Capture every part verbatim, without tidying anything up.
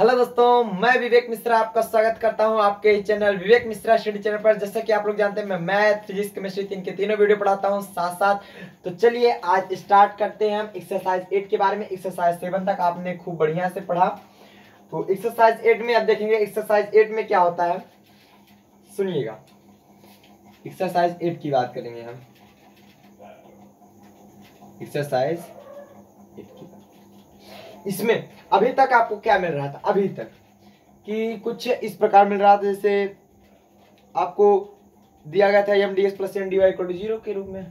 Hello दोस्तों, मैं विवेक मिश्रा आपका स्वागत करता हूं आपके channel Vivek Mishra study channel पर। जैसा कि आप लोग जानते हैं मैं मैथ, फिजिक्स, केमिस्ट्री तीन के तीनों वीडियो पढ़ाता हूं साथ साथ। तो चलिए आज स्टार्ट करते हैं हम एक्सरसाइज एट के बारे में। एक्सरसाइज सेवन तक आपने खूब बढ़िया से पढ़ा, तो एक्सरसाइज एट में अब देखेंगे एक्सरसाइज एट में क्या होता है। सुनिएगा, एक्सरसाइज एट की बात करेंगे हम। एक्सरसाइज एट की बात, इसमें अभी तक आपको क्या मिल रहा था, अभी तक कि कुछ इस प्रकार मिल रहा था, जैसे आपको दिया गया था M D x plus N D Y equal to zero के रूप में।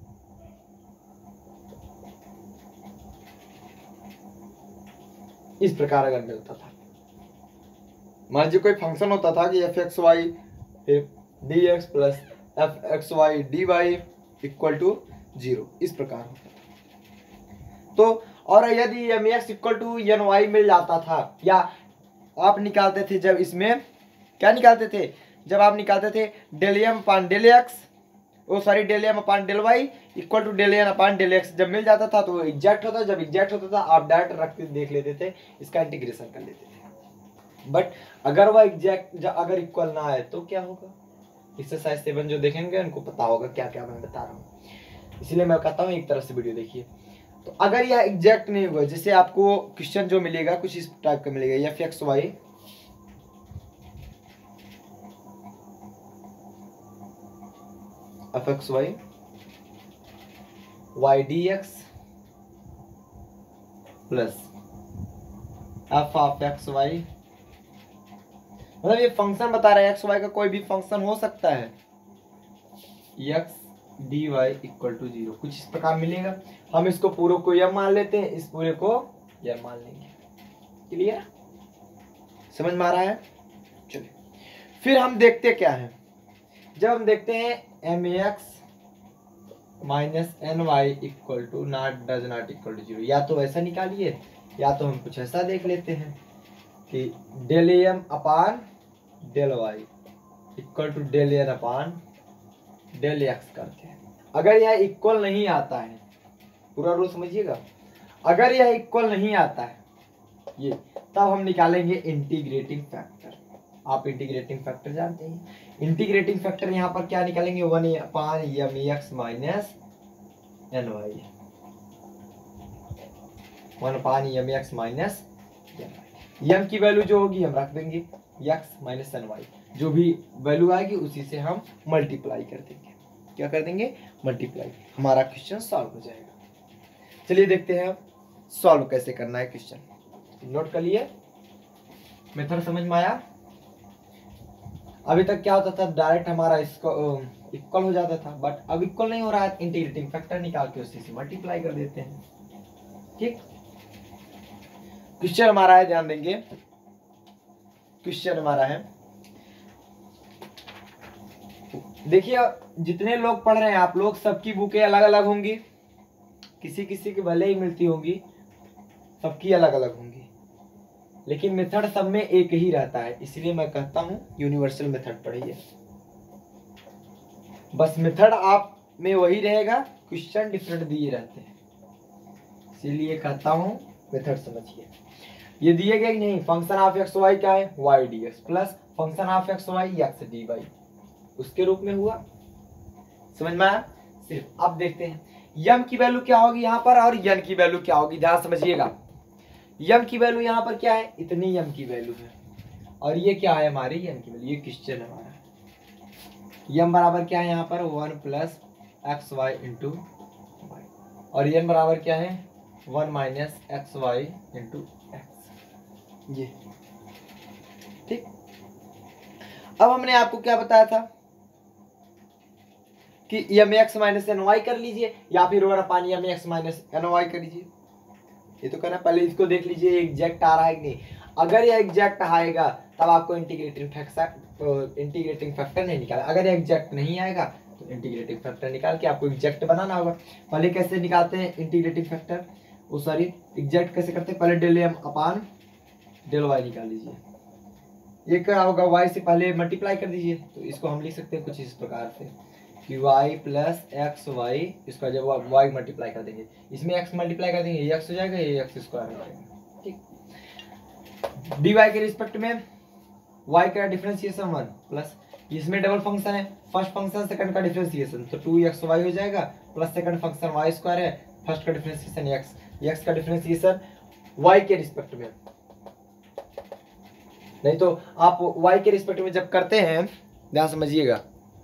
इस प्रकार अगर मिलता था, मान लीजिए कोई फंक्शन होता था कि F X Y D x plus F X Y D Y equal to zero, इस प्रकार होता था। तो और यदि M X equal to N Y मिल जाता था, या आप निकालते थे जब इसमें क्या निकालते थे, जब आप निकालते थे del M upon del X, oh sorry del M upon del Y equal to del N upon del X, जब मिल जाता था तो वो एग्जैक्ट होता। जब एग्जैक्ट होता था आप डायरेक्ट रख के देख लेते थे, इसका इंटीग्रेशन कर लेते थे। बट अगर वह एग्जैक्ट अगर इक्वल ना आए तो क्या होगा। एक्सरसाइज सेवन जो देखेंगे उनको पता होगा क्या क्या मैं बता रहा हूँ, इसलिए मैं कहता हूँ एक तरह से वीडियो देखिए। तो अगर यह एग्जैक्ट नहीं हुआ, जैसे आपको क्वेश्चन जो मिलेगा कुछ इस टाइप का मिलेगा, F X Y F X Y Y D x plus F of x Y, मतलब ये फंक्शन बता रहा है एक्स वाई का कोई भी फंक्शन हो सकता है, x D Y equal to zero, कुछ इस प्रकार मिलेगा। हम इसको पूरे को यम मान लेते हैं, इस पूरे को यम मान लेंगे। क्लियर, समझ में आ रहा है। चलिए फिर हम देखते क्या है, जब हम देखते हैं M x minus N y equal to not does not equal to zero, या तो ऐसा निकालिए या तो हम कुछ ऐसा देख लेते हैं कि del M upon del Y equal to del N upon del x करते हैं। अगर यह इक्वल नहीं आता है, पूरा रूल समझिएगा, अगर यह इक्वल नहीं आता है ये, तब हम निकालेंगे इंटीग्रेटिंग फैक्टर। आप इंटीग्रेटिंग फैक्टर जानते हैं, इंटीग्रेटिंग फैक्टर यहाँ पर क्या निकालेंगे, one upon M x minus N y, one upon M x minus M की वैल्यू जो होगी हम रख देंगे एक्स माइनस एन वाई, जो भी वैल्यू आएगी उसी से हम मल्टीप्लाई कर देंगे। क्या कर देंगे, मल्टीप्लाई। हमारा क्वेश्चन सॉल्व हो जाएगा। चलिए देखते हैं सॉल्व कैसे करना है क्वेश्चन। नोट कर लिए, मेथड समझ में आया। अभी तक क्या होता था, डायरेक्ट हमारा इसको इक्वल हो जाता था, बट अब इक्वल नहीं हो रहा है, इंटीग्रेटिंग फैक्टर निकाल के उसी से मल्टीप्लाई कर देते हैं। ठीक, क्वेश्चन हमारा है, ध्यान देंगे, क्वेश्चन हमारा है, देखिए जितने लोग पढ़ रहे हैं आप लोग, सबकी बुकें अलग अलग होंगी, किसी किसी की भले ही मिलती होंगी, सबकी अलग अलग होंगी, लेकिन मेथड सब में एक ही रहता है। इसलिए मैं कहता हूं यूनिवर्सल मेथड पढ़िए, बस मेथड आप में वही रहेगा, क्वेश्चन डिफरेंट दिए रहते हैं, इसीलिए कहता हूं मेथड समझिए। ये दिए गए नहीं, फंक्शन ऑफ एक्स वाई क्या है, y D x plus function of x y x D y, उसके रूप में हुआ। समझ में आया। सिर्फ अब देखते हैं यम की वैल्यू क्या होगी यहाँ पर और यन की वैल्यू क्या होगी। ध्यान समझिएगा, यम की वैल्यू यहाँ पर क्या है, इतनी यम की वैल्यू है, और ये क्या है हमारी यन की वैल्यू, ये क्वेश्चन है हमारा। यम बराबर क्या है यहाँ पर, one plus x y into y, और यन बराबर क्या है, one minus x y into x. ये ठीक। अब हमने आपको क्या बताया था कि M x minus N y कर लीजिए, या फिर one upon M x minus N y कर लीजिए। ये तो करना, पहले इसको देख लीजिए एग्जैक्ट आ रहा है कि नहीं। अगर यह एग्जैक्ट आएगा तब आपको इंटीग्रेटिंग फैक्टर इंटीग्रेटिंग फैक्टर नहीं निकाला, अगर यह एग्जैक्ट नहीं आएगा तो इंटीग्रेटिंग फैक्टर निकाल के आपको एग्जैक्ट बनाना होगा। पहले कैसे निकालते हैं इंटीग्रेटिंग फैक्टर, वो सॉरी एग्जैक्ट कैसे करते हैं, पहले del M upon del y निकाल लीजिए, ये क्या होगा, वाई से पहले मल्टीप्लाई कर दीजिए। तो इसको हम लिख सकते हैं कुछ इस प्रकार से कि y प्लस एक्स वाई, इसका जब y मल्टीप्लाई कर देंगे, इसमें x मल्टीप्लाई कर देंगे, ये x हो जाएगा, ये x स्क्वायर हो जाएगा। ठीक, डी वाई के रिस्पेक्ट में y का डिफरेंशिएशन वन प्लस इसमें डबल फंक्शन है, फर्स्ट फंक्शन सेकंड का डिफरेंशिएशन तो टू एक्स वाई हो जाएगा plus second function y square है, फर्स्ट का डिफरेंशिएशन x, x का डिफरेंशिएशन y के रिस्पेक्ट में। नहीं तो आप y के रिस्पेक्ट में जब करते हैं ध्यान समझिएगा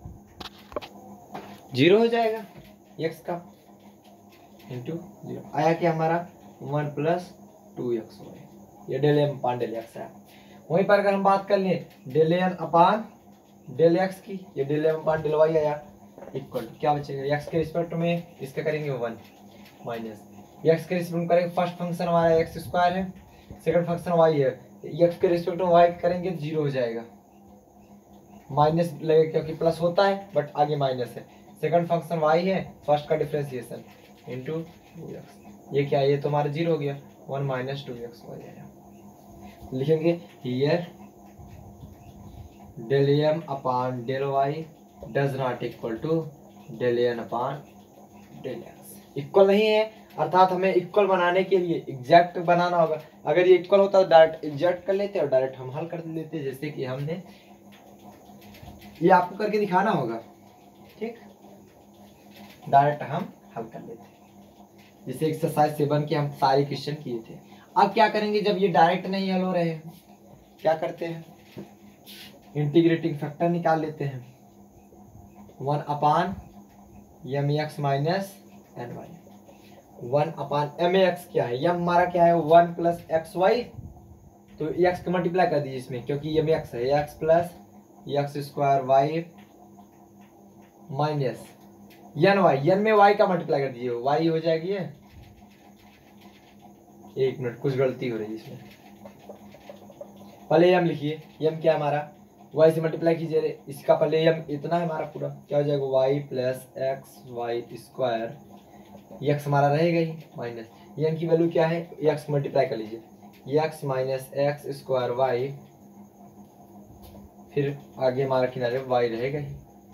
जीरो हो जाएगा x का इंटू जीरो आया कि हमारा one plus two x y, ये del M upon del x है। वहीं पर अगर हम बात कर लें del N upon del x की, ये del M upon del y आया इक्वल टू क्या बचेगा x के रिस्पेक्ट में इसका करेंगे वन माइनस x के रिस्पेक्ट में करेंगे फर्स्ट फंक्शन हमारा एक्स स्क्वायर है, सेकंड फंक्शन y है, x के रिस्पेक्ट में y करेंगे जीरो हो जाएगा, माइनस लगेगा क्योंकि प्लस होता है बट आगे माइनस है, सेकंड फंक्शन y है, फर्स्ट का डिफरेंशिएशन इंटू टू एक्स, ये क्या है ये तो हमारा जीरो हो गया, one minus two x y आया। लिखेंगे here del M upon del y does not equal to del N upon del x, equal नहीं है, अर्थात हमें इक्वल बनाने के लिए एग्जैक्ट बनाना होगा। अगर ये इक्वल होता तो डायरेक्ट एग्जैक्ट कर लेते और डायरेक्ट हम हल कर लेते, जैसे कि हमने ये आपको करके दिखाना होगा, ठीक, डायरेक्ट हम हल कर लेते जैसे एक्सरसाइज सेवन के हम सारे क्वेश्चन किए थे। अब क्या करेंगे जब ये डायरेक्ट नहीं हल हो रहे हैं, क्या करते हैं इंटीग्रेटिंग फैक्टर निकाल लेते हैं, one upon M x minus N y, one upon M x क्या है, यम हमारा क्या है वन प्लस एक्स वाई, तो एक्स को मल्टीप्लाई कर दीजिए इसमें क्योंकि एम एक्स है, x plus x square y minus N y, N में वाई का मल्टीप्लाई कर दीजिए वाई हो जाएगी ये, एक मिनट कुछ गलती हो रही है इसमें, पहले एम लिखिए, एम क्या है हमारा y से मल्टीप्लाई कीजिए, इसका पहले एम इतना है हमारा पूरा क्या हो जाएगा y plus x y square, x हमारा रहेगा ही माइनस एम की वैल्यू क्या है एक्स मल्टीप्लाई कर लीजिए x minus x square y, फिर आगे हमारा किनारे y रहेगा ही,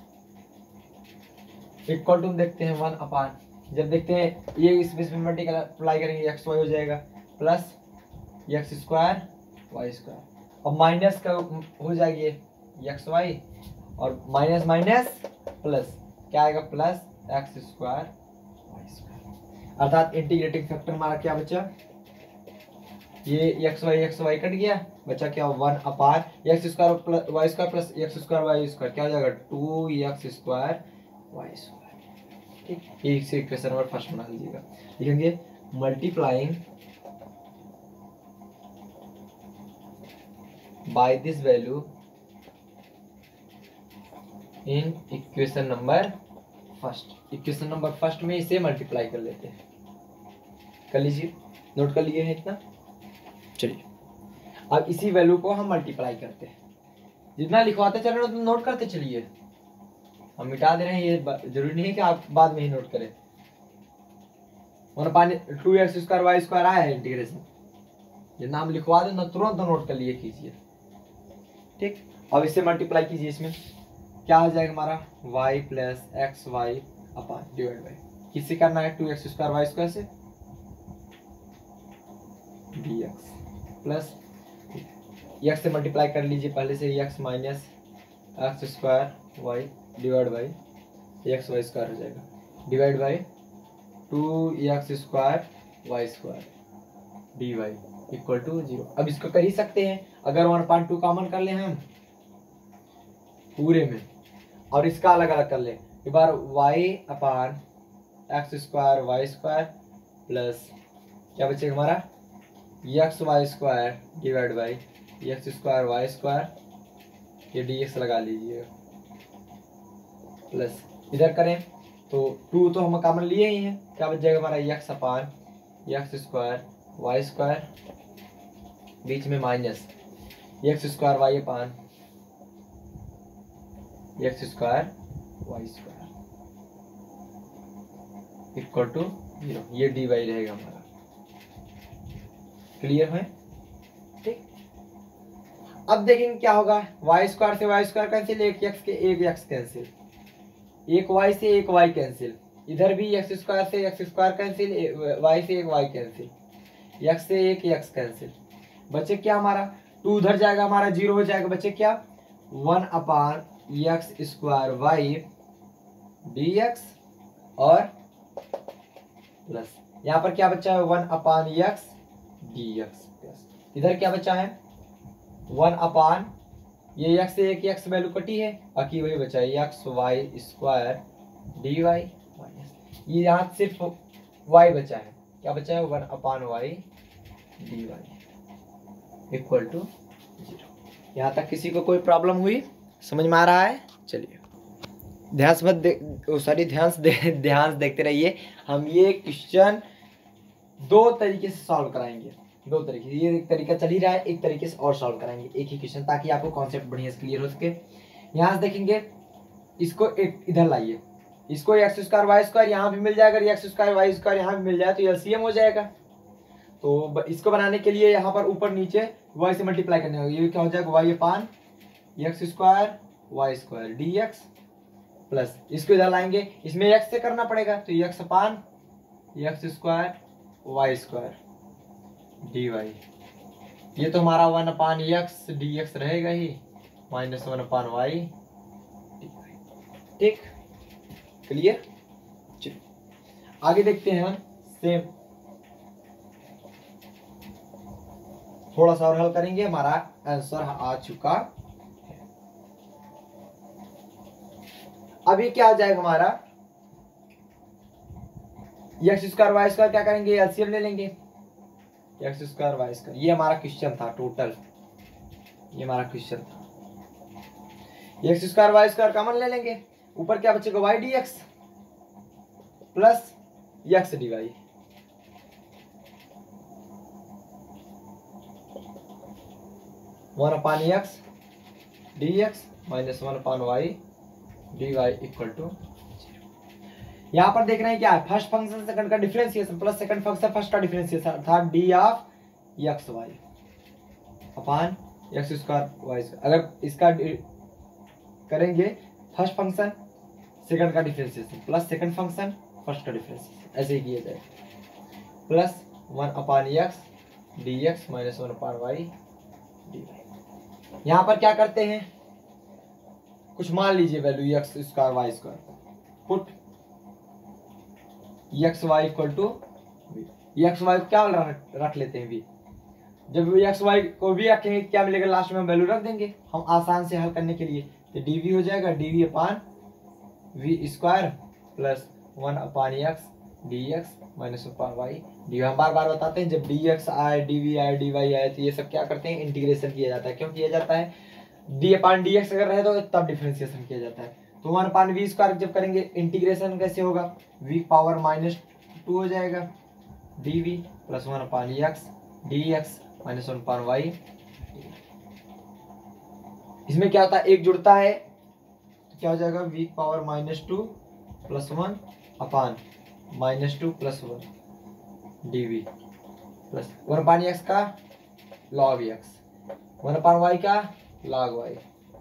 इक्वल टू देखते हैं वन अपान, जब देखते हैं ये इसमें मल्टीप्लाई करेंगे एक्स वाई हो जाएगा plus x square y square, और माइनस का हो जाएगी एक्स वाई और माइनस माइनस प्लस क्या आएगा plus x square y square, अर्थात इंटीग्रेटिंग फैक्टर हमारा क्या बचा, ये x y x y cut गया, बचा क्या one upon x square plus y square plus x square y square, क्या हो जाएगा two x square y square, ठीक, ये से इक्वेशन नंबर फर्स्ट बना लीजिएगा। लिखेंगे multiplying by this value in equation number first, equation number first में इसे मल्टीप्लाई कर लेते हैं, कर लीजिए, नोट कर लिए हैं इतना, चलिए अब इसी वैल्यू को हम मल्टीप्लाई करते हैं, जितना लिखवाते चल रहे हो तो नोट करते चलिए, हम मिटा दे रहे हैं, ये जरूरी नहीं है कि आप बाद में ही नोट करें, two x square y square आया है इंटीग्रेशन, ये नाम लिखवा दे ना तुरंत नोट कर लिए कीजिए, ठीक, अब इससे मल्टीप्लाई कीजिए, इसमें क्या हो जाएगा हमारा y plus x y upon divide by, किससे करना है two x square y square से डी एक्स प्लस एक्स से मल्टीप्लाई कर लीजिए पहले से x minus x square y divide by x y square हो जाएगा, divide by two x square y square d Y equal to zero. अब इसको कर ही सकते हैं, अगर वन पॉइंट टू कॉमन कर ले हम पूरे में और इसका अलग अलग कर ले, एक बार y upon x square y square plus क्या बचेगा हमारा x y square divide by x square y square, ये डी एक्स लगा लीजिए प्लस इधर करें तो टू तो हम कॉमन लिए ही हैं, क्या बच जाएगा हमारा x upon x square y square, बीच में minus x square y upon x square y square equal to zero, ये डी वाई रहेगा हमारा, क्लियर है, ठीक। अब देखेंगे क्या होगा, वाई स्क्वायर से वाई स्क्वायर कैंसिल, एक एक्स के एक एक्स कैंसिल, एक वाई से एक वाई कैंसिल, इधर भी एक्स स्क्वायर से एक्स स्क्वायर कैंसिल, वाई से एक वाई कैंसिल, एक्स से एक एक्स कैंसिल, बचे क्या हमारा टू उधर जाएगा हमारा जीरो हो जाएगा बच्चे क्या, one upon x square y D x और प्लस यहाँ पर क्या बचा है one upon x d x plus इधर क्या बचा है वन अपान ये एक्स से एक एक्स वैल्यू कटी है बाकी वही बचा है x y square d y minus ये यहाँ सिर्फ वाई बचा है क्या बचा है one upon y D Y equal to zero. यहाँ तक किसी को कोई प्रॉब्लम हुई, समझ में आ रहा है? चलिए ध्यान से मत दे सॉरी ध्यान से दे, ध्यान से देखते रहिए। हम ये क्वेश्चन दो तरीके से सॉल्व कराएंगे, दो तरीके से, ये एक तरीका चल ही रहा है, एक तरीके से और सॉल्व कराएंगे एक ही क्वेश्चन ताकि आपको कॉन्सेप्ट बढ़िया से क्लियर हो सके। यहाँ से देखेंगे इसको एक इधर लाइए, इसको एक्स स्क्वायर वाई स्क्वायर यहाँ भी मिल जाएगा, एक्स स्क्वायर वाई स्क्वायर यहाँ भी मिल जाए तो एलसीएम हो जाएगा। तो इसको बनाने के लिए यहाँ पर ऊपर नीचे वाई से मल्टीप्लाई करने होगा, ये क्या हो जाएगा y upon x square y square d x plus इसको इधर लाएंगे, इसमें एक्स से करना पड़ेगा तो x upon x square y square d y, ये तो हमारा one upon x d x रहेगा ही minus one upon y D y. ठीक क्लियर? चलिए आगे देखते हैं हम सेम थोड़ा सा और हल करेंगे, हमारा आंसर आ चुका है। अब ये क्या आ जाएगा हमारा एक्स स्क्वायर वाई स्क्वायर क्या करेंगे एलसीएम ले लेंगे, एक्स स्क्वायर वाई स्क्वायर ये हमारा क्वेश्चन था टोटल, ये हमारा क्वेश्चन था। X square y square common ले लेंगे, ऊपर क्या बचेगा y D x plus x D y, one upon x d x minus one upon y D Y equal to zero. यहाँ पर देख रहे हैं क्या है फर्स्ट फंक्शन सेकंड का differentiation plus second function first का डिफरेंशिएशन अर्थात d of x y upon x square y square. अगर इसका करेंगे फर्स्ट फंक्शन सेकंड का differentiation plus second function first का डिफरेंशिएशन ऐसे ही किया जाए plus one upon x d x minus one upon y D y. यहाँ पर क्या करते हैं कुछ मान लीजिए value x square y square put x y equal to x y क्या रख, रख लेते हैं वी, जब एक्स वाई को भी रखेंगे क्या मिलेगा लास्ट में हम वैल्यू रख देंगे हम आसान से हल करने के लिए, तो डीवी हो जाएगा d v upon v square plus one upon x d x minus upon y d. हम बार बार बताते हैं जब डी एक्स आए डी वी आए डी वाई आए तो ये सब क्या करते हैं इंटीग्रेशन किया जाता है। क्यों किया जाता है डी अपान डी एक्स अगर रहे तो तब डिफरेंशिएशन किया जाता है। तो वन अपान वी स्क्वायर जब करेंगे इंटीग्रेशन कैसे होगा वी पावर माइनस टू हो जाएगा d v plus one upon x d x minus one upon y. इसमें क्या होता है एक जुड़ता है तो क्या हो जाएगा v power minus two plus one upon minus two plus one d v plus one upon x का log x one upon y का log y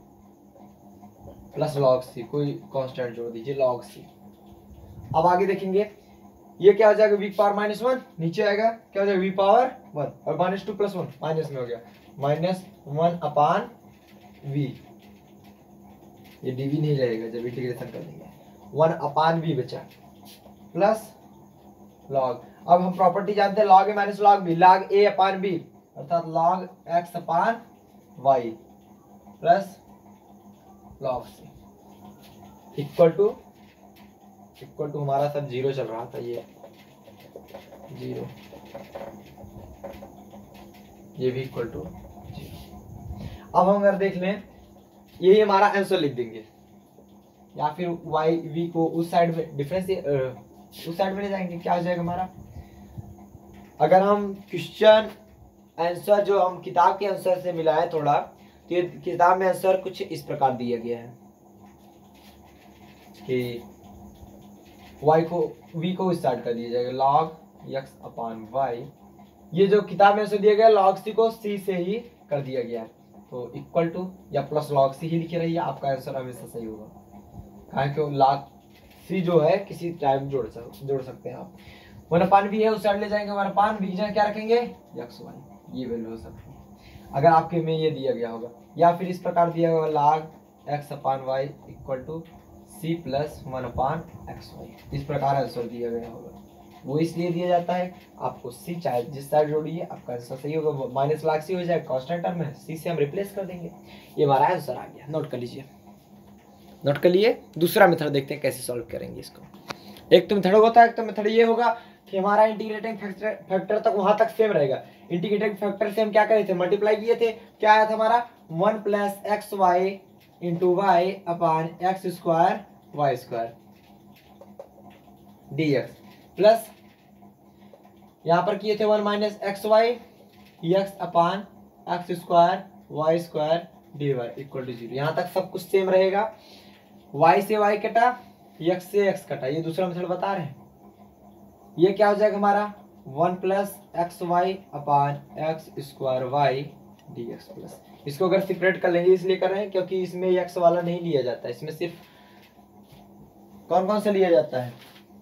plus log c, कोई कांस्टेंट जोड़ दीजिए लॉग सी। अब आगे देखेंगे ये क्या हो जाएगा वी पावर माइनस वन नीचे आएगा क्या हो जाएगा वी पावर वन और minus two plus one minus में हो गया माइनस वन अपान वी, ये डीवी नहीं रहेगा जब इंटीग्रेशन कर देंगे वन अपान वी बचा प्लस लॉग। अब हम प्रॉपर्टी जानते हैं log a minus log b log a upon b अर्थात log x upon y plus log c equal to equal to हमारा सब जीरो चल रहा था ये जीरो ये भी इक्वल टू जीरो। अब हम अगर देख लें यही हमारा आंसर लिख देंगे या फिर वाई वी को उस साइड में डिफरेंस उस साइड में ले जाएंगे क्या हो जाएगा हमारा। अगर हम क्वेश्चन आंसर जो हम किताब के आंसर से मिला है थोड़ा तो ये किताब में आंसर कुछ इस प्रकार दिया गया है कि y को v को इस साइड कर दिया जाएगा log x अपान y, ये जो किताब में आंसर दिया गया log c को c से ही कर दिया गया है तो इक्वल टू या प्लस log c ही लिखे रहिए आपका आंसर हमेशा सही होगा। कहा कि log c जो है किसी टाइम जोड़ जोड़ सकते हैं आप। वन अपान v है उस साइड ले जाएंगे वन अपान v क्या रखेंगे x y, ये वैल्यू हो सकती है। अगर आपके में ये दिया गया होगा, या फिर इस प्रकार दिया होगा log x upon y equal to c plus one upon x y, इस प्रकार आंसर दिया गया होगा। वो इसलिए दिया जाता है आपको सी, चाहे जिस साइड जोड़िए आपका आंसर सही होगा। माइनस लाख सी हो जाएगा, कांस्टेंट टर्म है, सी से हम रिप्लेस कर देंगे, ये हमारा आंसर आ गया। नोट कर लीजिए, नोट कर लिए। दूसरा मेथड देखते हैं कैसे सॉल्व करेंगे इसको। एक तो मेथड होता है, एक तो मेथड ये होगा कि हमारा इंटीग्रेटिंग फैक्टर फैक्टर तक वहां तक सेम रहेगा। इंटीग्रेटिंग फैक्टर से हम क्या करे थे, मल्टीप्लाई किए थे, क्या आया था हमारा one plus x y into y upon x square y square d x, plus यहाँ पर किए थे one minus x y x upon x square y square d Y equal to zero. यहाँ तक सब कुछ सेम रहेगा। y से y कटा, x से x कटा, ये दूसरा मेथड बता रहे हैं। ये क्या हो जाएगा हमारा one plus x y upon x square y D x plus, इसको अगर सेपरेट कर लेंगे इसलिए कर रहे हैं क्योंकि इसमें x वाला नहीं लिया जाता है, इसमें सिर्फ कौन कौन सा लिया जाता है,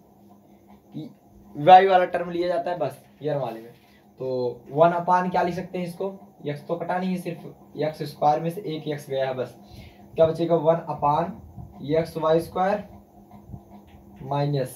y वाला टर्म लिया जाता है बस ईयर वाले में। तो वन अपान क्या लिख सकते हैं इसको, x तो कटा नहीं है, सिर्फ एक्स स्क्वायर में से एक x गया है, बस क्या बचेगा one upon x y square minus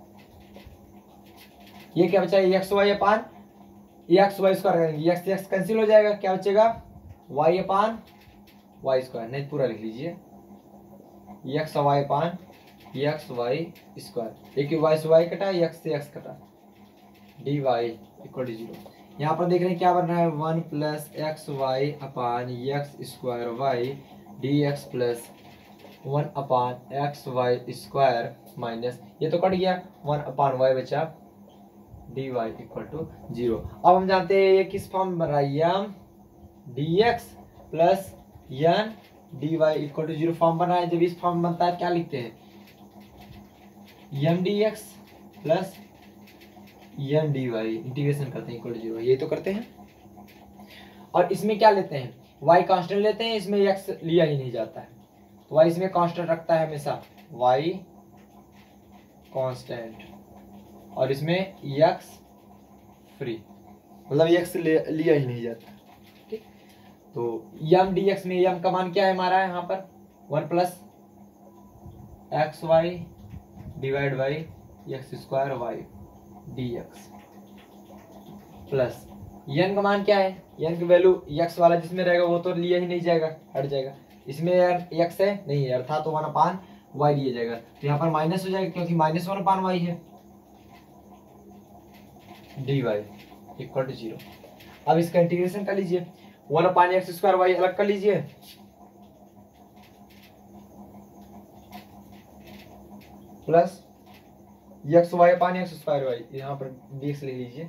ये क्या बचा x y upon x y square करेंगे, एक्स एक्स कैंसिल हो जाएगा, क्या बचेगा वाई अपान वाई स्क्वायर, नहीं पूरा लिख लीजिए x y upon x y square, एक वाई से वाई कटा, एक्स से एक्स कटा, d Y equal to zero. यहाँ पर देख रहे हैं क्या बन रहा है one plus x y upon x square y D x plus one upon x y square minus ये तो कट गया, वन अपान वाई बचा d Y equal to zero. अब हम जानते हैं ये किस फॉर्म में बन रहा है, m d x plus n d Y equal to zero form बन रहा है। जब इस फॉर्म बनता है क्या लिखते हैं, m d x plus n d y integration करते हैं इक्वल टू जीरो, ये तो करते हैं। और इसमें क्या लेते हैं, y कांस्टेंट लेते हैं, इसमें x लिया ही नहीं जाता है, तो y इसमें कांस्टेंट रखता है हमेशा, y कांस्टेंट, और इसमें x फ्री, मतलब x लिया ही नहीं जाता। ठीक, तो यम डी एक्स में यम का मान क्या है हमारा यहाँ पर one plus x y divide by x square y D x plus n का मान क्या है, यन की वैल्यू x वाला जिसमें रहेगा वो तो लिया ही नहीं जाएगा, हट जाएगा, इसमें x है नहीं है अर्थात तो वन अपान वाई लिया जाएगा, तो यहाँ पर माइनस हो जाएगा क्योंकि माइनस वन अपान वाई है, d Y equal to zero. अब इसका इंटीग्रेशन कर लीजिए, one upon x square y अलग कर लीजिए, plus x y upon x square y, यहाँ पर डी एक्स ले लीजिए,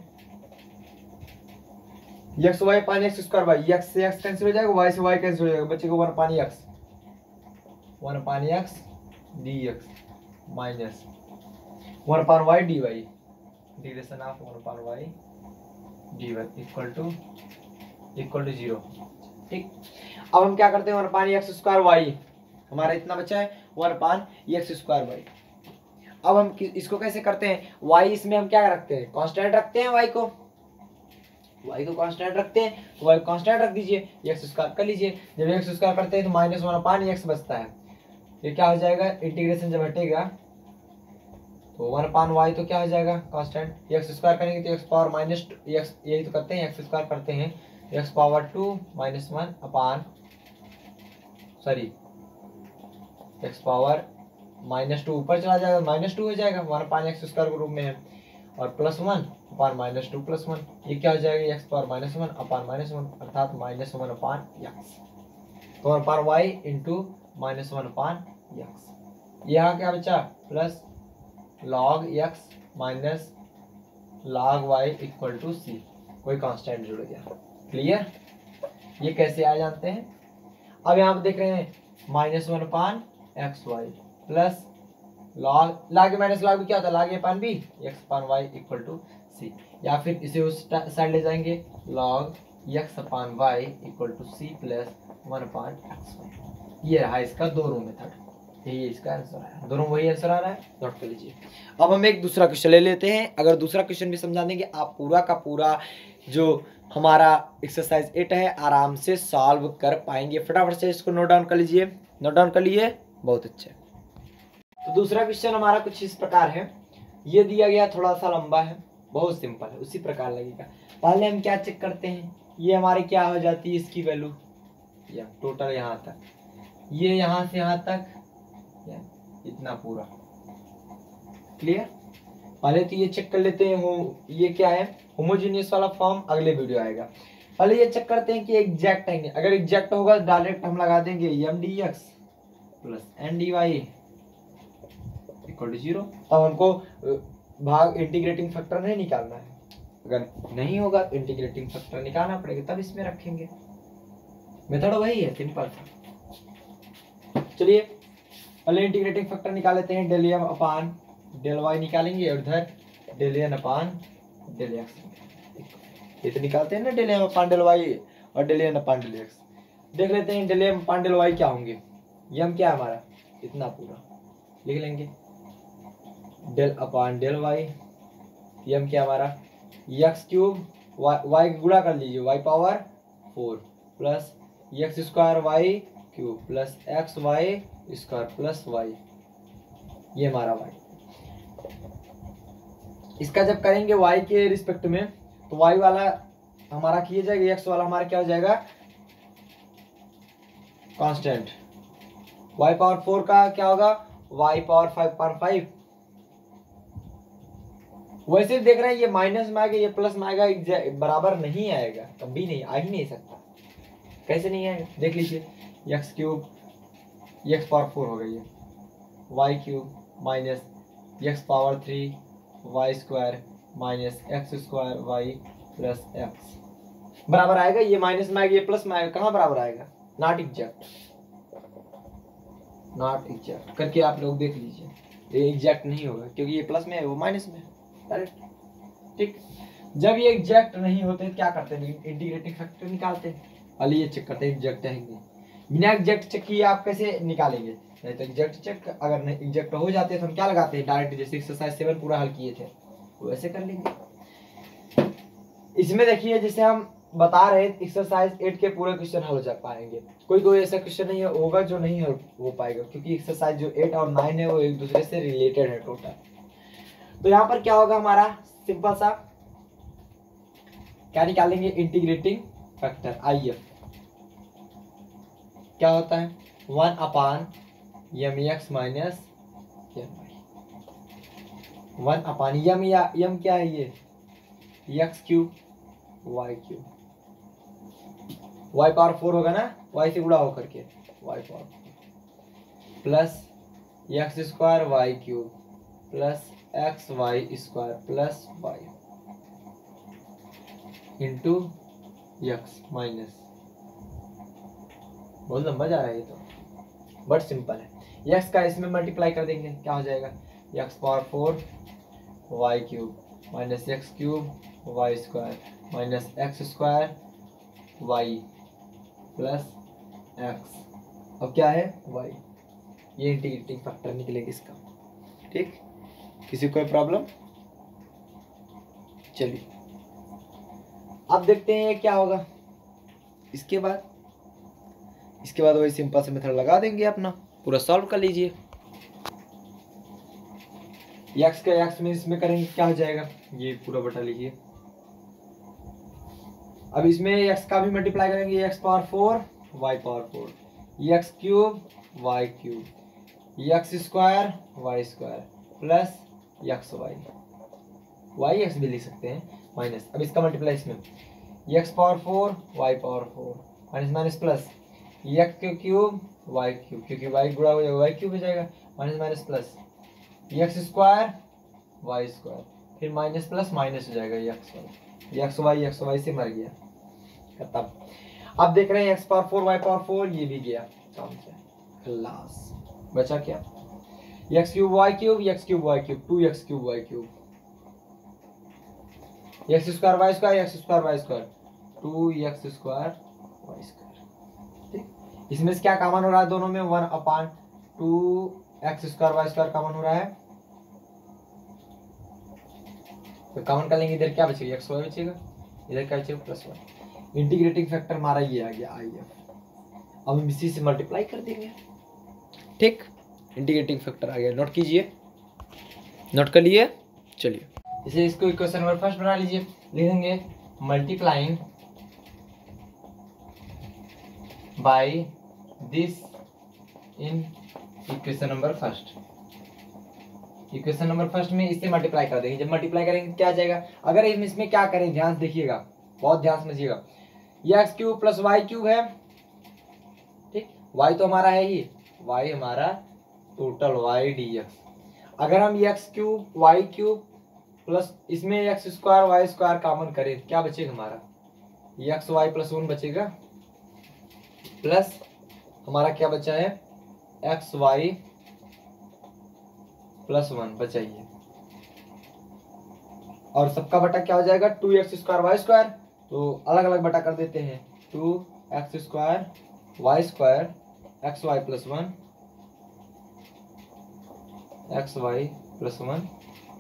x y upon x square y, x से एक्स कैंसिल हो जाएगा, वाई से वाई कैंसिल हो जाएगा, बचेगा one upon x, one upon x d x minus one upon y D y, integration of one upon y D Y equal to equal to zero. ठीक, अब हम क्या करते हैं, one upon x square y हमारा इतना बचा है, one upon x square y. अब हम इसको कैसे करते हैं, y इसमें हम क्या रखते हैं, कांस्टेंट रखते हैं, y को y को कांस्टेंट रखते हैं, तो y कांस्टेंट रख दीजिए, एक्स स्क्वायर कर लीजिए, जब एक्स स्क्वायर करते हैं तो माइनस वन अपान एक्स बचता है, ये क्या हो जाएगा इंटीग्रेशन जब हटेगा तो वन अपान वाई तो क्या हो जाएगा कांस्टेंट, एक्स स्क्वायर करेंगे तो एक्स पावर माइनस एक्स, यही तो करते हैं एक्स स्क्वायर करते हैं, x power two minus one upon sorry x power minus two ऊपर चला जाएगा, माइनस टू हो जाएगा, वन अपान एक्स स्क्वायर के रूप में है, और plus one upon minus two plus one, ये क्या हो जाएगा x power minus one upon minus one अर्थात माइनस वन अपान एक्स, तो one upon y into minus one upon x, यहाँ क्या बचा plus log x minus log y equal to c, कोई कांस्टेंट जुड़ गया। क्लियर, ये कैसे आया जानते हैं। अब यहाँ पे देख रहे हैं minus one upon x y plus log log minus log भी क्या होता है, log a upon b x upon y equal to c, या फिर इसे उस साइड ले जाएंगे log x upon y equal to c plus one upon x y. ये रहा इसका दोनों मेथड, यही इसका आंसर है, दोनों वही आंसर आ रहा है, नोट कर लीजिए। अब हम एक दूसरा क्वेश्चन ले लेते हैं, अगर दूसरा क्वेश्चन भी समझा देंगे आप पूरा का पूरा जो हमारा एक्सरसाइज एट है, आराम से सॉल्व कर पाएंगे। फटाफट से इसको नोट डाउन कर लीजिए। नोट डाउन कर लिए, बहुत अच्छे। तो दूसरा क्वेश्चन हमारा कुछ इस प्रकार है, ये दिया गया थोड़ा सा लंबा है, बहुत सिंपल है, उसी प्रकार लगेगा। पहले हम क्या चेक करते हैं, ये हमारी क्या हो जाती है इसकी वैल्यू, या टोटल यहाँ तक, ये यहाँ से यहाँ तक, या इतना पूरा। क्लियर? पहले तो ये चेक कर लेते हैं, हो ये क्या है, होमोजेनियस वाला फॉर्म अगले वीडियो आएगा। पहले ये चेक करते हैं कि एग्जैक्ट है, अगर एग्जैक्ट होगा डायरेक्ट हम लगा देंगे m D x plus N D Y equal to zero. तब हमको भाग इंटीग्रेटिंग फैक्टर नहीं निकालना है, अगर नहीं होगा तो इंटीग्रेटिंग फैक्टर निकालना पड़ेगा, तब इसमें रखेंगे। मेथड वही है, सिंपल सा। चलिए पहले इंटीग्रेटिंग फैक्टर निकाल लेते हैं, del M upon del y निकालेंगे और इधर del N upon del x, ये तो निकालते हैं ना, del M upon del y और del N upon del x. देख लेते हैं del M upon del y क्या होंगे, यम क्या है हमारा, इतना पूरा लिख लेंगे, del upon del y, m क्या हमारा एक्स क्यूब, वाई गुणा कर लीजिए, y power four plus x square y cube plus x y square plus y, ये हमारा वाई। इसका जब करेंगे y के रिस्पेक्ट में, तो y वाला हमारा किया जाएगा, x वाला हमारा क्या हो जाएगा, कांस्टेंट। y पावर फोर का क्या होगा, y power five power five. वैसे देख रहे हैं ये माइनस में आएगा, ये प्लस में आएगा, बराबर नहीं आएगा, कभी नहीं, आ ही नहीं सकता। कैसे नहीं आएगा, देख लीजिए, x cube x power four हो गई है, y cube minus x power three y square minus x square y plus x बराबर आएगा, ये माइनस में आएगा, ये प्लस में आएगा, कहाँ बराबर आएगा, नॉट एग्जैक्ट, नॉट एग्जैक्ट करके आप लोग देख लीजिए, ये एग्जैक्ट नहीं होगा क्योंकि ये प्लस में है, वो माइनस में है। ठीक, जब ये एग्जैक्ट नहीं होते क्या करते हैं, इंटीग्रेटिंग फैक्टर निकालते हैं। पहले ये चेक करते हैं एग्जैक्ट है कि नहीं, बिना एग्जैक्ट चेक किए आप कैसे निकालेंगे, नहीं तो एग्जैक्ट चेक, अगर नहीं एग्जैक्ट हो जाते हैं तो हम क्या लगाते हैं, डायरेक्ट जैसे एक्सरसाइज सेवन पूरा हल किए थे वैसे कर लेंगे। इसमें देखिए जैसे हम बता रहे एक्सरसाइज एट के पूरे क्वेश्चन हल हो जा पाएंगे, कोई कोई ऐसा क्वेश्चन नहीं होगा जो नहीं हल हो पाएगा, क्योंकि एक्सरसाइज जो एट और नाइन है वो एक दूसरे से रिलेटेड है टोटल। तो यहाँ पर क्या होगा हमारा, सिंपल सा क्या निकालेंगे, इंटीग्रेटिंग फैक्टर आई एफ क्या होता है, one upon m x minus m y, one upon m, या यम क्या है ये, x cube y cube, y power four होगा ना, वाई से गुणा होकर के, y power plus x square y cube plus x y square plus y into x minus, बहुत लंबा जा रहा है ये तो, बट सिंपल है। एक्स का इसमें मल्टीप्लाई कर देंगे, क्या हो जाएगा, x power four y cube minus x cube y square minus x square y plus x, अब क्या है वाई, ये इंटीग्रेटिंग फैक्टर निकलेगा इसका। ठीक, किसी कोई प्रॉब्लम, चलिए अब देखते हैं क्या होगा इसके बाद। इसके बाद वही सिंपल से मेथड लगा देंगे अपना, पूरा सॉल्व कर लीजिए। एक्स का एक्स में इसमें करेंगे क्या हो जाएगा, ये पूरा बटा लीजिए। अब इसमें एक्स का भी मल्टीप्लाई करेंगे, x power four y power four, x cube y cube, x square y square plus x Y, y x भी लिख सकते हैं माइनस। अब इसका मल्टीप्लाई इसमें, x power four y power four minus minus plus x cube y cube, क्योंकि y गुणा हो जाएगा वाई क्यूब हो जाएगा, minus minus plus x square y square, फिर माइनस प्लस माइनस हो जाएगा x y, x y x y से मर गया खत्म। अब देख रहे हैं x power four y power four, ये भी गया काम से खलास, बचा क्या, x cube y cube x cube y cube, two x cube y cube, x square y square x square y square, two x square y square. ठीक, इसमें से क्या कॉमन हो रहा है दोनों में, one upon two x square y square common हो रहा है, तो कॉमन कर लेंगे, इधर क्या बचेगा, एक्स वाई बचेगा, इधर क्या बचेगा प्लस वन। इंटीग्रेटिंग फैक्टर हमारा ये आ गया आई एफ। अब हम इसी से मल्टीप्लाई कर देंगे, ठीक। इंटीग्रेटिंग फैक्टर आ गया, नोट कीजिए, नोट कर लिए। चलिए इसे इसको इक्वेशन नंबर फर्स्ट बना लीजिए, लिखेंगे multiplying by this in equation number first. Equation number first में इससे मल्टीप्लाई कर देंगे। जब मल्टीप्लाई करेंगे क्या आ जाएगा, अगर हम इसमें क्या करें, ध्यान से देखिएगा, बहुत ध्यान समझिएगा। ये x cube plus y cube है, ठीक। वाई तो हमारा है ही, वाई हमारा टोटल वाई डी एक्स। अगर हम x cube y cube plus इसमें x square y square common करें, क्या बचेगा हमारा, एक्स वाई प्लस वन बचेगा, प्लस हमारा क्या बचा है, एक्स वाई प्लस वन बचा ही है। और सबका बटा क्या हो जाएगा, two x square y square. तो अलग अलग बटा कर देते हैं, two x square y square x y plus one, x y plus one.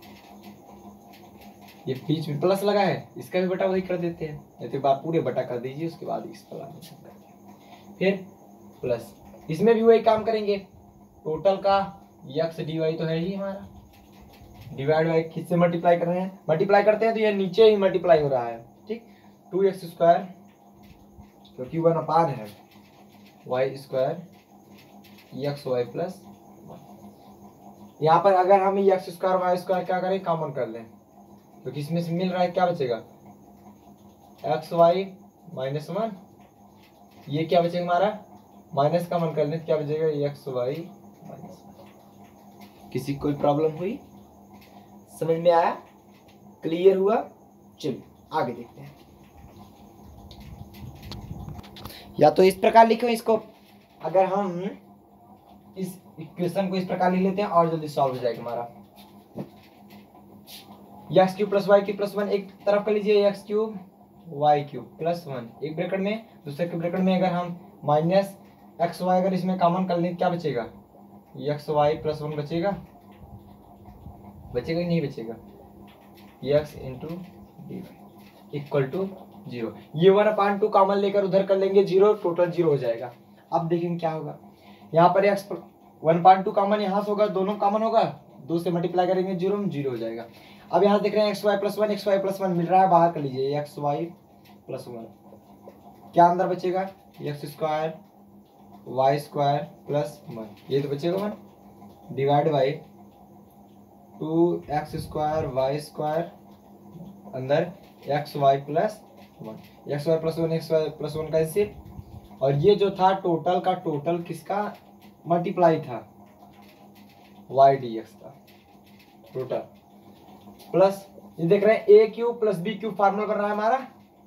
ये बीच में प्लस लगा है, इसका भी बटा वही कर देते हैं, या तो बार पूरे बटा कर दीजिए, उसके बाद इस पर फिर प्लस इसमें भी वही काम करेंगे। टोटल का एक्स डी वाई तो है ही हमारा, डिवाइड बाई किससे मल्टीप्लाई कर रहे हैं, मल्टीप्लाई करते हैं तो ये नीचे ही मल्टीप्लाई हो रहा है, ठीक। टू एक्स स्क्वायर क्योंकि वन अपान है y square x y plus one. यहाँ पर अगर हम एक्स स्क्वायर वाई स्क्वायर क्या करें, कॉमन कर लें, क्योंकि इसमें से मिल रहा है, क्या बचेगा एक्स वाई माइनस वन। ये क्या बचेगा हमारा, माइनस कॉमन कर लें, क्या बचेगा एक्स वाई माइनस वन। किसी कोई प्रॉब्लम हुई, समझ में आया, क्लियर हुआ। चलिए आगे देखते हैं। या तो इस प्रकार लिखो इसको, अगर हम इस इक्वेशन को इस प्रकार लिख लेते हैं और जल्दी सॉल्व हो जाएगा हमारा। X cube plus y cube plus one एक तरफ कर लीजिए, x cube y cube plus one एक ब्रैकेट में, दूसरे के ब्रैकेट में अगर हम माइनस एक्स वाई अगर इसमें कॉमन कर लें, क्या बचेगा, एक्स वाई प्लस वन बचेगा, बचेगा नहीं बचेगा, x into d Y equal to zero. ये वन अपान टू कॉमन लेकर उधर कर लेंगे जीरो, टोटल जीरो हो जाएगा। अब देखेंगे क्या होगा, यहाँ पर x one point two common यहाँ से होगा, दोनों कॉमन होगा, दो से मल्टीप्लाई करेंगे जीरो में जीरो हो जाएगा। अब यहाँ देख रहे हैं x y plus one, x y plus one मिल रहा है, बाहर कर लीजिए एक्स वाई प्लस वन, क्या अंदर बचेगा x square y square plus one, ये तो बचेगा one, divide by two x square y square अंदर x y plus one, x y plus one x y plus one का इसे, और ये जो था टोटल का टोटल किसका मल्टीप्लाई था, वाई डी एक्स का टोटल, प्लस ये देख रहे हैं a cube plus b cube formula बन रहा है हमारा,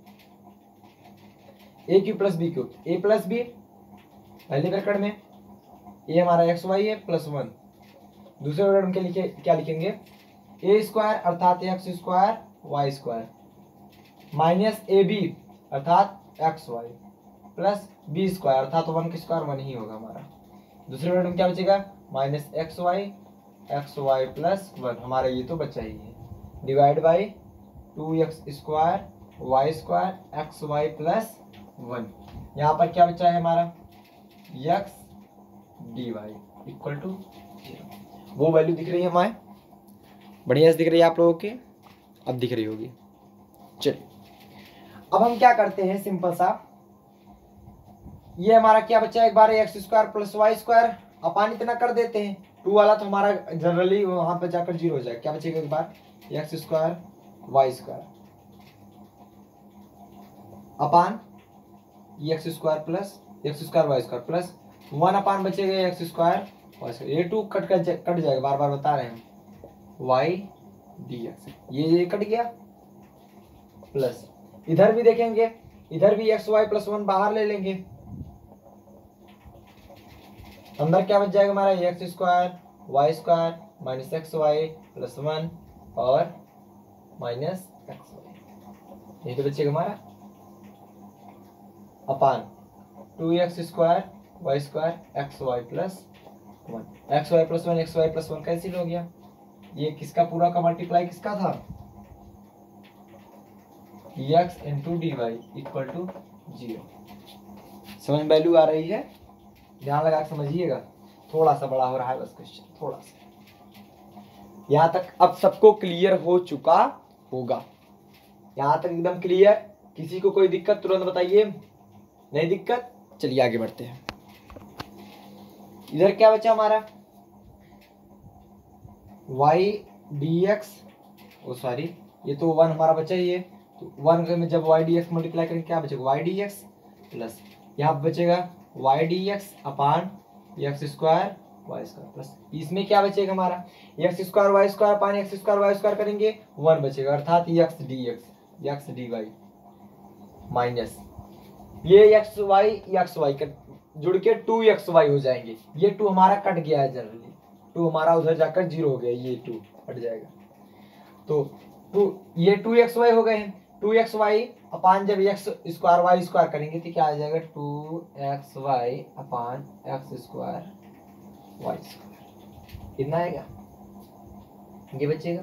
a cube plus b cube, a plus b पहले ब्रैकेट में, ये हमारा एक्स वाई है प्लस वन, दूसरे ब्रैकेट में लिखे क्या लिखेंगे, ए स्क्वायर अर्थात x square y square minus a b अर्थात x y plus b square अर्थात वन का स्क्वायर वन ही होगा हमारा। दूसरे ब्रैकेट में क्या बचेगा, minus x y x y plus one, हमारा ये तो बचा ही है, divide by two x square y square x y plus one. यहाँ पर क्या बचा है हमारा, x D Y equal to zero. वो वैल्यू दिख रही है हमारे, बढ़िया से दिख रही है आप लोगों के, अब दिख रही होगी। चलिए अब हम क्या करते हैं, सिंपल सा, ये हमारा क्या बचा, एक बार x square plus y square upon इतना कर देते हैं, टू वाला तो हमारा जनरली वहां पे जाकर जीरो हो जाएगा, क्या बचेगा एक बार x square y square upon x square plus x square y square plus one upon बचेगा एक्स स्क्वायर वाई स्क्वायर, ये टू कट कर कट जाएगा, बार बार बता रहे हैं, वाई डी एक्स, ये ये कट गया, प्लस इधर भी देखेंगे, इधर भी एक्स वाई प्लस वन बाहर ले लेंगे, अंदर क्या बच जाएगा हमारा x square y square minus x y plus one और माइनस एक्स वाई, ये तो बचेगा हमारा upon two x square y square x y plus one, x y plus one x y plus one cancel हो गया, ये किसका पूरा का मल्टीप्लाई किसका था, x into d Y equal to zero. समझ वैल्यू आ रही है, ध्यान लगा के समझिएगा। थोड़ा सा बड़ा हो रहा है बस क्वेश्चन, थोड़ा सा। यहां तक अब सबको क्लियर हो चुका होगा, यहां तक एकदम क्लियर। किसी को कोई दिक्कत तुरंत बताइए, नहीं दिक्कत, चलिए आगे बढ़ते हैं। इधर क्या बचा हमारा, y dx, ओ सॉरी ये तो वन हमारा बचा ही है, तो वन में जब y dx मल्टीप्लाई करेंगे क्या बचेगा, y dx प्लस यहाँ पे बचेगा y dx upon x square y square plus इसमें क्या बचेगा हमारा, x square y square upon x square y square करेंगे वन बचेगा, अर्थात x d x x D y minus ये एक्स वाई एक्स वाई का जुड़ के टू एक्स वाई हो जाएंगे। ये टू हमारा कट गया है जनरली, टू हमारा उधर जाकर जीरो हो गया, ये टू हट जाएगा। तो टू ये टू एक्स वाई हो गए हैं, टू एक्स वाई अपान जब एक्स स्क्वायर वाई स्क्वायर करेंगे तो क्या आ जाएगा, two x y upon x square y square, कितना आएगा, ये बचेगा।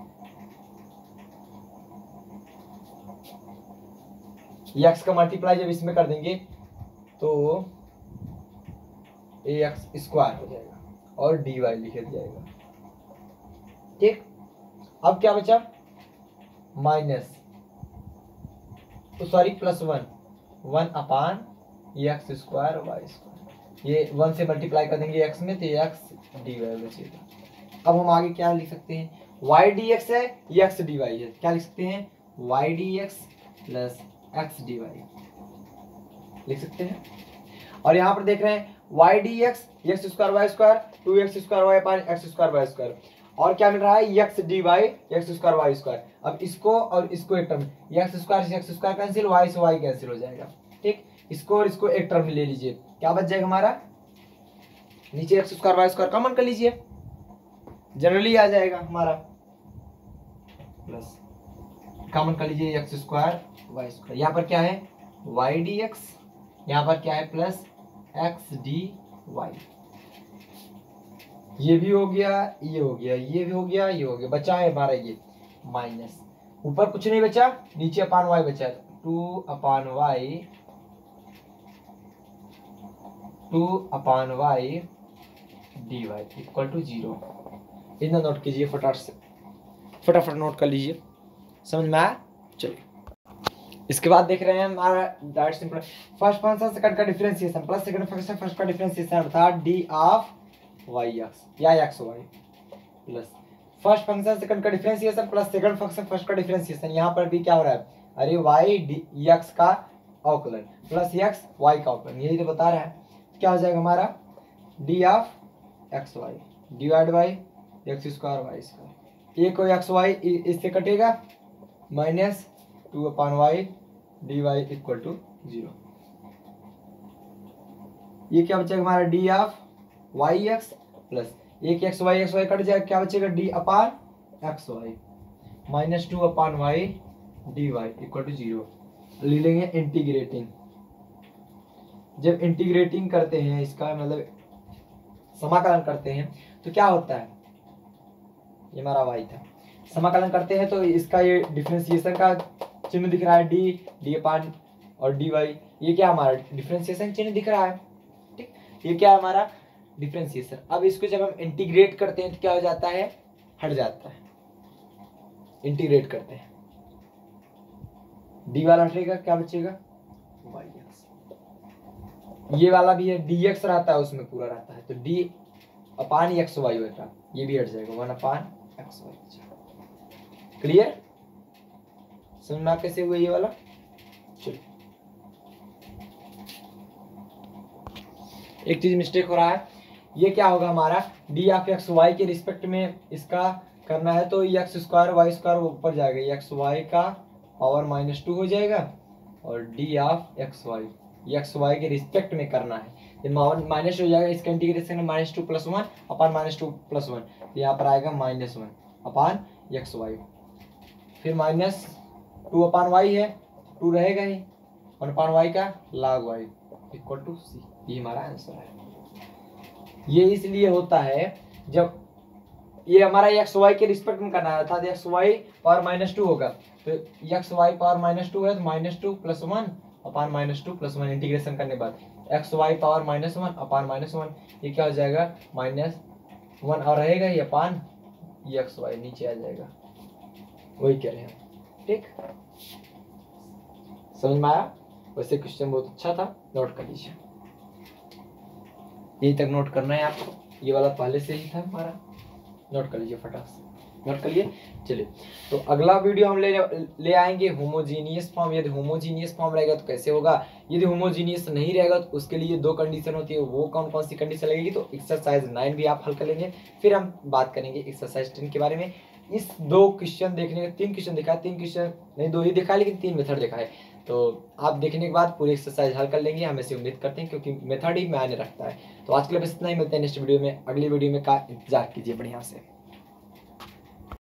एक्स का मल्टीप्लाई जब इसमें कर देंगे तो ए एक्स स्क्वायर हो जाएगा और डी वाई लिख जाएगा, ठीक। अब क्या बचा, माइनस तो sorry plus one, one upon x square y square, ये वन से मल्टीप्लाई कर देंगे एक्स में तो एक्स डी वाई बचेगा। अब हम आगे क्या लिख सकते हैं, वाई डी एक्स है एक्स डी वाई है, क्या लिख सकते हैं, y D x plus x D y लिख सकते हैं। और यहाँ पर देख रहे हैं y D x x square y square two x square y upon x square y square, और क्या मिल रहा है, x D y x square y square. अब इसको और इसको एक टर्म, एक्स स्क्वायर से एक्स स्क्वायर कैंसिल, वाई से वाई कैंसिल हो जाएगा, ठीक। इसको और इसको एक टर्म ले लीजिए, क्या बच जाएगा हमारा, नीचे x square y square common कर लीजिए, जनरली आ जाएगा हमारा, प्लस कॉमन कर लीजिए एक्स स्क्वायर वाई स्क्वायर। यहाँ पर क्या है वाई डी एक्स, यहाँ पर क्या है प्लस एक्स डी वाई, ये भी हो गया, ये हो गया, ये भी हो गया, ये हो गया, बचा है हमारा ये माइनस, ऊपर कुछ नहीं बचा, नीचे अपान वाई बचा, two upon y, two upon y D Y equal to zero. इतना नोट कीजिए फटाफट से, फटाफट नोट कर लीजिए, समझ में आया। चलिए इसके बाद देख रहे हैं हमारा direct simple first function second का differentiation plus second function first का डिफरेंशिएशन, अर्थात डी ऑफ वाई एक्स या x y plus first function second का differentiation plus second function first का डिफरेंशिएशन। यहाँ पर भी क्या हो रहा है, अरे वाई डी एक्स का अवकलन प्लस एक्स वाई का अवकलन, यही तो बता रहा है। क्या हो जाएगा हमारा, d of x y divide by x square y square, एक एक्स वाई इससे कटेगा minus two upon y D Y equal to zero. ये क्या बचेगा हमारा, d of y x plus एक एक्स वाई एक्स वाई कट जाएगा, क्या बचेगा, d upon x y minus two upon y D Y equal to zero. ले लेंगे इंटीग्रेटिंग, जब इंटीग्रेटिंग करते हैं इसका मतलब समाकलन करते हैं तो क्या होता है, ये हमारा वाई था, समाकलन करते हैं तो इसका ये डिफरेंशिएशन का चिन्ह दिख रहा है, डी डी अपान और डी वाई, ये क्या हमारा डिफरेंशिएशन चिन्ह दिख रहा है, ठीक। ये क्या है हमारा डिफरेंशिएशन। अब इसको जब हम इंटीग्रेट करते हैं तो क्या हो जाता है, हट जाता है, इंटीग्रेट करते हैं, डी वाला हटेगा, क्या बचेगा वाई एक्स, ये वाला भी है डी एक्स रहता है उसमें पूरा रहता है, तो डी अपान एक्स वाई होता, ये भी हट जाएगा, one upon x y. Clear, समझना कैसे हुआ ये वाला। चलो एक चीज मिस्टेक हो रहा है, ये क्या होगा हमारा, डी ऑफ एक्स वाई के रिस्पेक्ट में इसका करना है तो एक्स स्क्वायर वाई स्क्वायर ऊपर जाएगा, एक्स वाई का पावर माइनस टू हो जाएगा, और d of x y x y के रिस्पेक्ट में करना है, जब माइनस हो जाएगा इसका इंटीग्रेशन में minus two plus one upon minus two plus one, यहाँ पर आएगा minus one upon x y, फिर माइनस टू अपान वाई है, टू रहेगा ही, वन अपान वाई का log y equal to c, ये हमारा आंसर है। ये इसलिए होता है जब ये हमारा एक्स वाई के रिस्पेक्ट में करना है, अर्थात x y power minus two होगा तो तो x y power minus two है तो minus two plus one upon minus two plus one, integration करने के बाद x y power minus one upon minus one, ये क्या हो जाएगा माइनस वन और रहेगा ये अपान ये एक्स वाई नीचे आ जाएगा, वही कह रहे हैं। ठीक, समझ में आया? वैसे क्वेश्चन बहुत अच्छा था, नोट कर लीजिए, यही तक नोट करना है आपको, ये वाला पहले से ही था हमारा, नोट कर लीजिए फटाक से, नोट कर लिए। चलिए, तो अगला वीडियो हम ले ले आएंगे होमोजीनियस फॉर्म। यदि होमोजीनियस फॉर्म रहेगा तो कैसे होगा, यदि होमोजीनियस नहीं रहेगा तो उसके लिए दो कंडीशन होती है, वो कौन कौन सी कंडीशन लगेगी, तो एक्सरसाइज नाइन भी आप हल कर लेंगे। फिर हम बात करेंगे एक्सरसाइज टेन के बारे में। इस दो क्वेश्चन देखने के, तीन क्वेश्चन दिखा, तीन क्वेश्चन नहीं दो ही दिखा, लेकिन तीन मेथड दिखा है, तो आप देखने के बाद पूरी एक्सरसाइज हल कर लेंगे, हम ऐसे उम्मीद करते हैं, क्योंकि मेथड ही मायने रखता है। तो आज के लिए बस इतना ही, मिलते हैं नेक्स्ट वीडियो में। अगली वीडियो में का इंतजार कीजिए बढ़िया से।